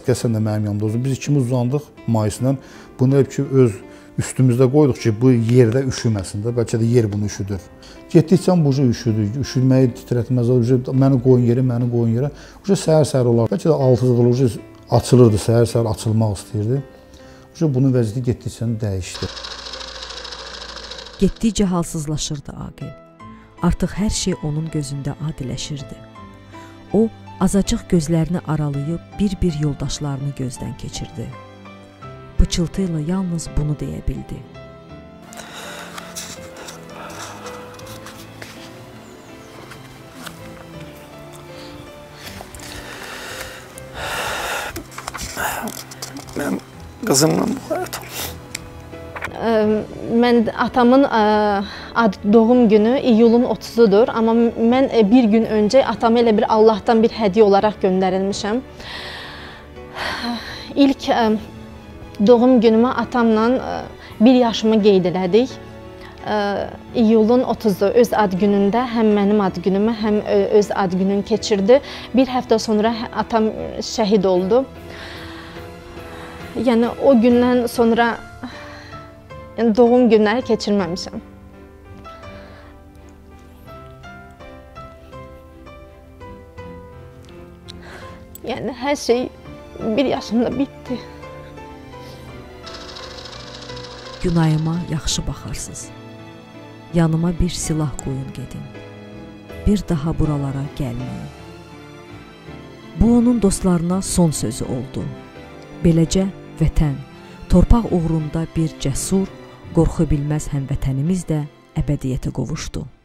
Qəsən də mənim yanımda olsun. Biz ikimiz uzandıq mayısından. Bunu hep ki öz üstümüzdə qoyduq ki, bu yerdə üşüməsin də. Bəlkə də yer bunu üşüdür. Getdikcə bu üşüdü. Üşüməyi titrətməz. Məni qoyun yerə, məni qoyun yerə. Səhər-səhər olar. Bəlkə də altıda açılırdı, səhər-səhər açılmaq istəyirdi. Bunun vəziyyəti getdikcə dəyişdi. Getdikcə halsızlaşırdı Aqil. Artıq hər şey onun gözündə adiləşirdi. O, azacıq gözlərini aralayıb bir-bir yoldaşlarını gözdən keçirdi. Pıçıltı ilə yalnız bunu deyə bildi. Mənim qızımla bu həyatım. Mən atamın doğum günü iyulun 30-udur, amma mən bir gün öncə atama elə bir Allahdan bir hədiyyə olaraq göndərilmişəm. İlk doğum günümü atamla 1 yaşımı qeyd elədik. İyulun 30-u öz ad günündə həm mənim ad günümü, həm öz ad gününü keçirdi. Bir həftə sonra atam şəhid oldu. Yəni o gündən sonra doğum günləri keçirməmişəm. Yəni hər şey 1 yaşımda bitdi. Günayıma yaxşı baxarsınız. Yanıma bir silah qoyun gedin. Bir daha buralara gəlməyin. Bu onun dostlarına son sözü oldu. Beləcə vətən, torpaq uğrunda bir cəsur, qorxu bilməz həmvətənimiz də əbədiyyətə qovuşdu.